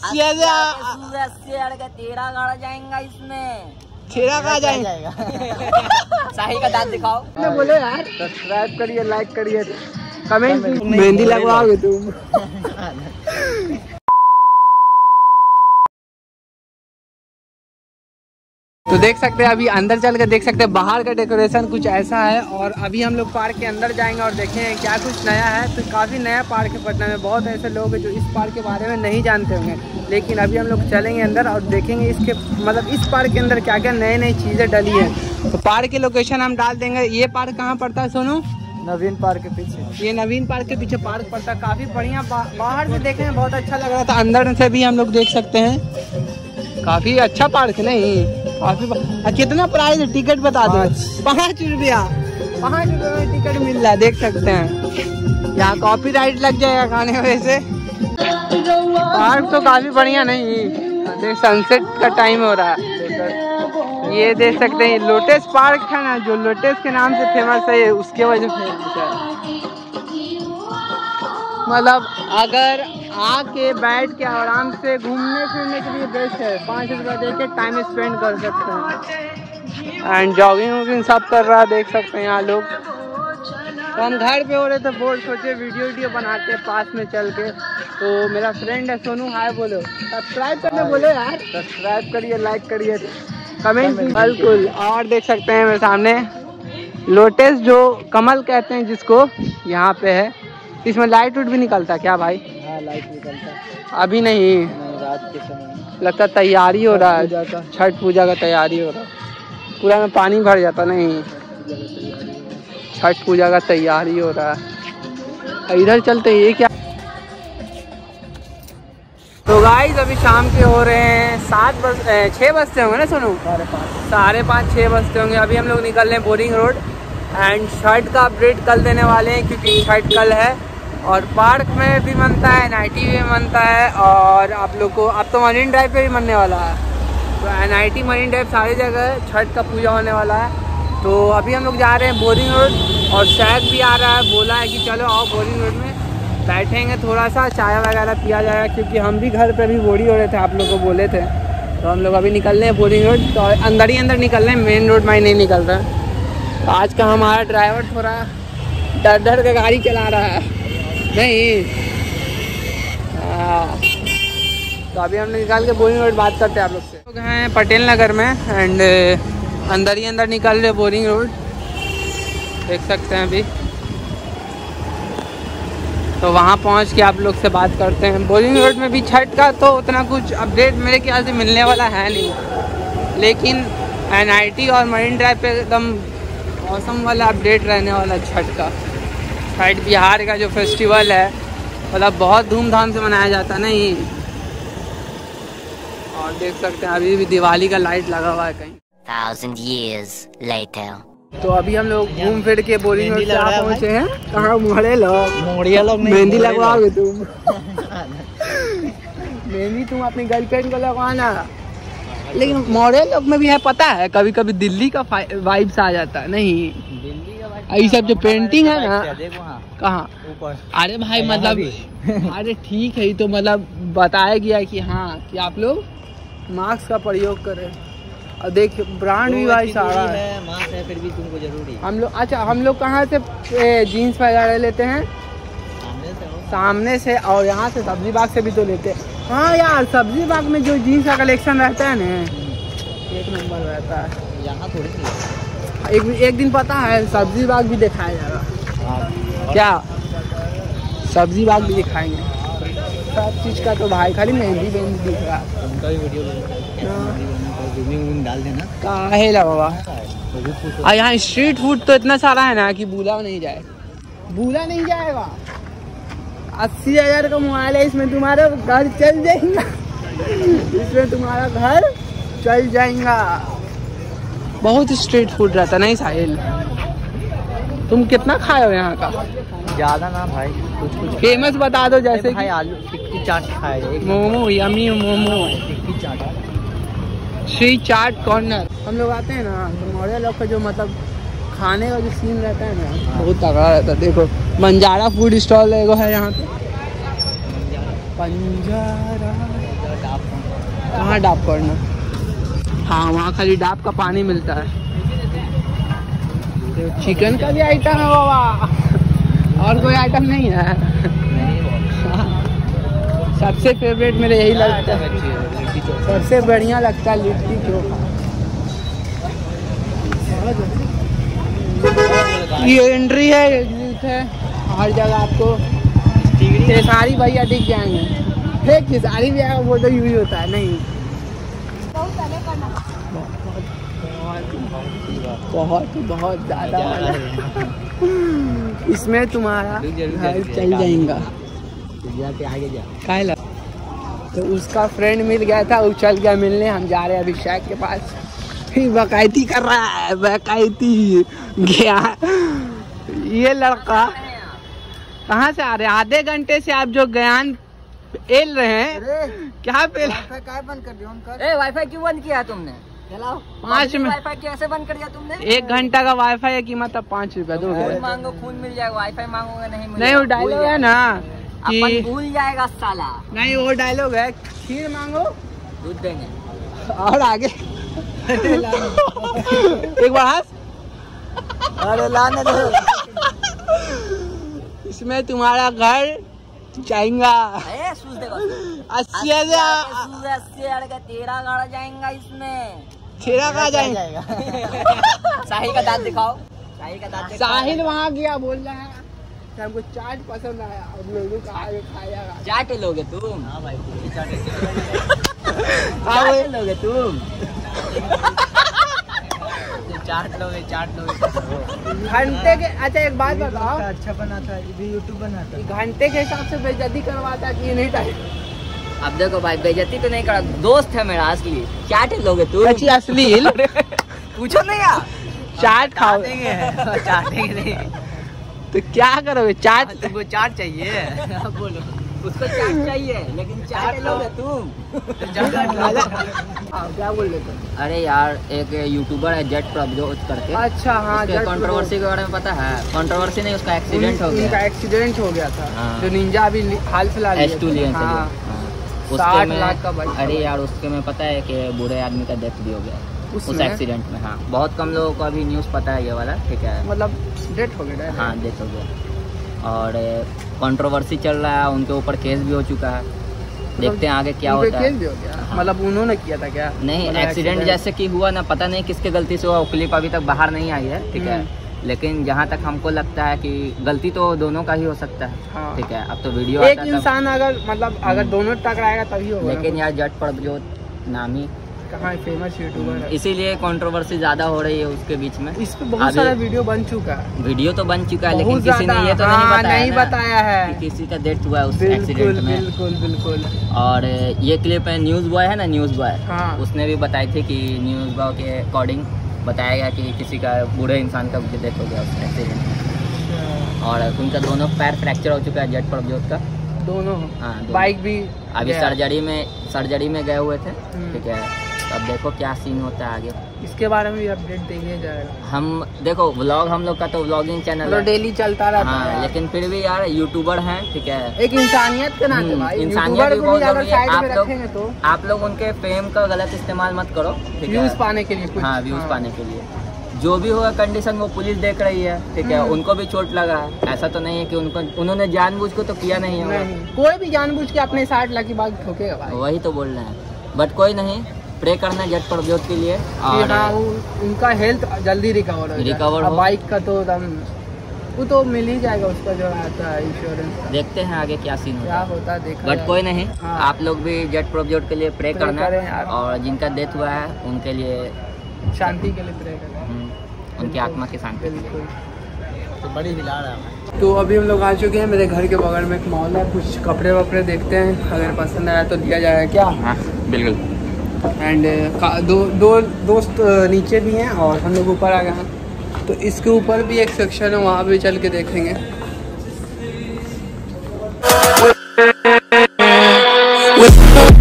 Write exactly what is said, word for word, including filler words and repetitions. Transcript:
तेरा गाड़ा जाएगा इसमें, तेरा कहाँ जाएगा। साहिल का दांत दिखाओ। बोलो यार सब्सक्राइब करिए, लाइक करिए, कमेंट, मेहंदी लगवाओगे तुम। तो देख सकते हैं अभी अंदर चल के देख सकते हैं बाहर का डेकोरेशन कुछ ऐसा है। और अभी हम लोग पार्क के अंदर जाएंगे और देखेंगे क्या कुछ नया है। तो काफ़ी नया पार्क है पटना में, बहुत ऐसे लोग हैं जो इस पार्क के बारे में नहीं जानते होंगे। लेकिन अभी हम लोग चलेंगे अंदर और देखेंगे इसके मतलब इस पार्क के अंदर क्या क्या नए नई चीज़ें डली हैं। तो पार्क की लोकेशन हम डाल देंगे। ये पार्क कहाँ पड़ता है सोनू? नवीन पार्क के पीछे। ये नवीन पार्क के पीछे पार्क पड़ता है। काफ़ी बढ़िया, बाहर से देखने में बहुत अच्छा लग रहा था, अंदर से भी हम लोग देख सकते हैं। काफ़ी अच्छा पार्क नहीं, काफी। कितना प्राइस है? टिकट बता दो। पाँच रुपया पाँच रुपये में टिकट मिल रहा है, देख सकते हैं। यहाँ कॉपीराइट लग जाएगा खाने वैसे। पार्क तो काफी बढ़िया नहीं, देख सनसेट का टाइम हो रहा है। ये देख सकते हैं लोटस पार्क है ना, जो लोटस के नाम से फेमस है, उसके वजह से फेमस है। मतलब अगर आके बैठ के आराम से घूमने फिरने के लिए बेस्ट है। पाँच रुपया दे के टाइम स्पेंड कर सकते हैं। एंड जॉगिंग वॉगिंग सब कर रहा है, देख सकते हैं यहाँ लोग। तो हम घर पे हो रहे थे, बोल सोचे वीडियो वीडियो बनाते हैं पास में चल के। तो मेरा फ्रेंड है सोनू, हाय बोलो। सब्सक्राइब करने बोलो यार, सब्सक्राइब करिए, लाइक करिए, कमेंट बिल्कुल। और देख सकते हैं मेरे सामने लोटस जो कमल कहते हैं जिसको, यहाँ पे है। इसमें लाइट उट भी निकलता है क्या भाई? हाँ लाइट निकलता है। अभी नहीं, नहीं रात के समय लगता तैयारी हो रहा है, छठ पूजा का तैयारी हो रहा है। पूरा में पानी भर जाता नहीं, छठ पूजा का तैयारी हो रहा है। इधर चलते ये क्या। तो गाइस अभी शाम के हो रहे हैं सात बज छः बजते होंगे ना सोनू? साढ़े पाँच साढ़े पाँच छः बजते होंगे। अभी हम लोग निकल रहे हैं बोरिंग रोड। एंड छठ का अपडेट कल देने वाले हैं क्योंकि छठ कल है। और पार्क में भी बनता है, एन आई टी भी बनता है, और आप लोग को अब तो मरीन ड्राइव पे भी बनने वाला है। तो N I T Marine Drive सारी जगह छठ का पूजा होने वाला है। तो अभी हम लोग जा रहे हैं बोरिंग रोड और शैक भी आ रहा है, बोला है कि चलो आओ बोरिंग रोड में बैठेंगे, थोड़ा सा चाय वगैरह पिया जाएगा क्योंकि हम भी घर पे अभी बोरी हो रहे थे, आप लोग को बोले थे। तो हम लोग अभी निकल रहे हैं बोरिंग रोड। तो अंदर ही अंदर निकल रहे हैं, मेन रोड में नहीं निकल रहा है। तो आज का हमारा ड्राइवर थोड़ा डर डर के गाड़ी चला रहा है नहीं। हाँ तो अभी हमने निकाल के बोरिंग रोड बात करते हैं आप लोग से। लोग हैं पटेल नगर में एंड अंदर ही अंदर निकल रहे बोरिंग रोड, देख सकते हैं अभी। तो वहाँ पहुँच के आप लोग से बात करते हैं। बोरिंग रोड में भी छठ का तो उतना कुछ अपडेट मेरे ख्याल से मिलने वाला है नहीं, लेकिन एन आई टी और मरीन ड्राइव पे एकदम मौसम वाला अपडेट रहने वाला छठ का। छठ बिहार का जो फेस्टिवल है मतलब बहुत धूमधाम से मनाया जाता है नहीं। और देख सकते हैं अभी भी दिवाली का लाइट लगा हुआ है कहीं। Thousand years later. तो अभी हम लोग घूम फिर के बोरिंग रोड कहाँ पहुँचे हैं? कहाँ मोड़े लोग मोड़िया लोग मेहंदी लगवाओगे तुम? मेहंदी तुम अपनी गर्लफ्रेंड को लगवाना। लेकिन मोड़े लोग में भी है पता है, कभी कभी दिल्ली का वाइब्स आ जाता है नहीं। दिल्ली का ये सब जो पेंटिंग है ना, कहाँ? ऊपर। अरे भाई मतलब अरे ठीक है, तो मतलब बताया गया कि हाँ कि आप लोग मास्क का प्रयोग करें। और देखिए ब्रांड भी भाई सारा है, मास्क है फिर भी तुमको जरूरी। हम लोग अच्छा हम लोग कहाँ से जीन्स वगैरह लेते हैं? सामने से सामने से। और यहाँ से सब्जी बाग से भी तो लेते हैं। हाँ यार सब्जी बाग में जो जीन्स का कलेक्शन रहता है ना, एक नंबर रहता है। यहाँ थोड़ी सी एक एक दिन पता है सब्जी बाग भी दिखाया जाएगा। क्या सब्जी बाग भी दिखाएंगे सब चीज़ का। तो भाई खाली मेहंदी मेहंदी दिख रहा है। उनका भी वीडियो जूमिंग डाल देना। काहे ला बाबा। और यहाँ स्ट्रीट फूड तो इतना सारा है ना कि भूला नहीं जाए भूला नहीं जाएगा। अस्सी हजार का मोबाइल है, इसमें तुम्हारा घर चल जाएगा इसमें तुम्हारा घर चल जाएगा। बहुत स्ट्रीट फूड रहता नहीं साहिल? तुम कितना खाए हो यहाँ का? ज्यादा ना भाई, कुछ कुछ फेमस बता दो। जैसे भाई आलू टिक्की चाट खाए, मोमो यमी मोमो टिक्की चाट, श्री चाट कॉर्नर। हम लोग आते हैं ना तो मौर्य लोग का जो मतलब खाने का जो सीन रहता है ना बहुत तगड़ा रहता है। देखो बंजारा फूड स्टॉल एगो है यहाँ पे, बंजारा कहाँ डाब करना? हाँ वहाँ खाली डाब का पानी मिलता है। तो चिकन का भी आइटम है बाबा, और कोई आइटम नहीं है? सबसे फेवरेट मेरे यही लगता है, सबसे बढ़िया लगता है लिट्टी चोखा। ये एंट्री है, एग्जिट है, हर जगह आपको खेसारी भैया दिख जाएंगे। एक खेसारी भैया का फोटो यूज होता है नहीं? बहुत बहुत ज्यादा इसमें तुम्हारा घर चल जाएगा। आगे जा काहे तो उसका फ्रेंड मिल गया था, वो चल गया मिलने। हम जा रहे हैं अभिषेक के पास। बकायती कर रहा है, बकायती गया ये लड़का। कहाँ से आ रहे हैं? आधे घंटे से आप जो ज्ञान एल रहे हैं क्या पे बंद कर दिया? ए वाईफाई क्यों बंद किया तुमने? चलाओ पाँच में वाईफाई कैसे बंद कर दिया तुमने? एक घंटा का वाईफाई है कीमत अब पाँच रुपया दो। खून मांगो खून मिल जाएगा, वाईफाई मांगोगे नहीं मिलेगा। नहीं वो डायलॉग है ना कि अपन भूल जाएगा साला। नहीं वो डायलॉग है, खीर मांगो दूध देंगे। और आगे एक बार हंस। अरे लाने दो। इसमें तुम्हारा घर जाएगा ए सूझ देगा अस्सी हजार सूझ अस्सी हजार का तेरा गाड़ा जाएगा इसमें। तेरा कहाँ जाएगा? साहिल का दांत दिखाओ, साहिल का दांत दिखाओ। साहिल वहाँ गया बोल रहा है कि हमको चाट पसंद आया और लोगों का आगे खाया। चाट लोगे तुम? हाँ भाई चाट लोगे तुम? चाट लोगे चाट लोगे घंटे के। अच्छा एक बात बताओ, अच्छा बना था, ये भी यूट्यूब बना था। घंटे के हिसाब से बेइज्जती करवाता कि नहीं टाइम? अब देखो भाई बेइज्जती तो नहीं करा, दोस्त है मेरा असली। चाट लोगे तुम? अच्छी अश्लील पूछो नहीं यार। चाट खाओ चाटेंगे नहीं तो क्या करोगे? चाट तुमको चाट चाहिए? बोलो उसको चाट चाहिए, लेकिन चाट लोगे तुम? क्या बोल रहे थे? अरे यार एक यूट्यूबर है जेट प्रभजोत करके। अच्छा हाँ, कंट्रोवर्सी के बारे में पता है? कंट्रोवर्सी नहीं, उसका एक्सीडेंट हो गया। उनका एक्सीडेंट हो गया था। हाँ। जो निंजा अभी हाल फिलहाल एस टू लिया था। साठ लाख का बाइक। अरे यार उसके में पता है कि बुरे आदमी का डेथ भी हो गया उस एक्सीडेंट में। हाँ बहुत कम लोगों को अभी न्यूज़ पता है ये वाला, ठीक है? मतलब डेथ हो गया। हाँ डेथ हो गया और कंट्रोवर्सी चल रहा है, उनके ऊपर केस भी हो चुका है। देखते हैं आगे क्या होता है। केस भी हो गया? हाँ। मतलब उन्होंने किया था क्या? नहीं एक्सीडेंट जैसे कि हुआ ना, पता नहीं किसके गलती से हुआ, क्लिप अभी तक बाहर नहीं आई है, ठीक है? लेकिन जहाँ तक हमको लगता है कि गलती तो दोनों का ही हो सकता है। हाँ। ठीक है अब तो वीडियो एक इंसान अगर मतलब अगर दोनों टकराएगा तभी होगा। लेकिन यार जट प्रभजोत नामी कहाँ फेमस यूट्यूबर है, इसीलिए कंट्रोवर्सी ज्यादा हो रही है उसके बीच में। इस पे बहुत सारा वीडियो बन चुका है। वीडियो तो बन चुका है लेकिन किसी ने ये तो नहीं हाँ, बताया नहीं बताया है कि किसी का डेथ हुआ है उस एक्सीडेंट में। बिल्कुल बिल्कुल। और ये क्लिप है न्यूज बॉय है ना, न्यूज बॉय हाँ। उसने भी बताई थी कि न्यूज बॉय के अकॉर्डिंग बताया गया कि किसी का बूढ़े इंसान का डेथ हो गया उस एक्सीडेंट में। और उनका दोनों पैर फ्रैक्चर हो चुका है जट प्रभजोत का दोनों। हाँ बाइक भी अभी सर्जरी में सर्जरी में गए हुए थे, ठीक है? अब देखो क्या सीन होता है आगे, इसके बारे में भी अपडेट देखिए जाएगा। हम देखो व्लॉग, हम लोग का तो व्लॉगिंग चैनल है, डेली चलता रहता है। हाँ, लेकिन फिर भी यार यूट्यूबर हैं, ठीक है? एक इंसानियत के नाते भाई, इंसानियत भी बहुत जरूरी है। आप लोग तो आप लोग उनके फेम का गलत इस्तेमाल मत करो, ठीक है? व्यूज पाने के लिए। हाँ व्यूज पाने के लिए जो भी होगा कंडीशन वो पुलिस देख रही है, ठीक है? उनको भी चोट लगा है, ऐसा तो नहीं है कि उनको उन्होंने जानबूझ को तो किया नहीं है। कोई भी जानबूझ के अपने साठ लाख की बात ठोकेगा भाई। वही तो बोल रहे हैं, बट कोई नहीं, प्रे करना जट प्रभजोत के लिए और हाँ, उनका हेल्थ जल्दी रिकवर हो रिकवर हो। बाइक का तो दम वो तो मिल ही जाएगा, उसका जो आता है इंश्योरेंस। देखते हैं आगे क्या सीन क्या होता है देखा, बट कोई नहीं। हाँ। आप लोग भी जट प्रभजोत के लिए प्रे करना और जिनका डेथ हुआ है उनके लिए शांति के लिए प्रे करना, उनकी आत्मा की शांति के लिए। तो बड़ी हिला रहा है। तो अभी हम लोग आ चुके हैं, मेरे घर के बगल में एक मॉल है, कुछ कपड़े वपड़े देखते हैं, अगर पसंद आया तो दिया जाएगा क्या? हाँ बिल्कुल। एंड दो दो दोस्त नीचे भी हैं और हम लोग ऊपर आ गए हैं, तो इसके ऊपर भी एक सेक्शन है, वहाँ भी चल के देखेंगे।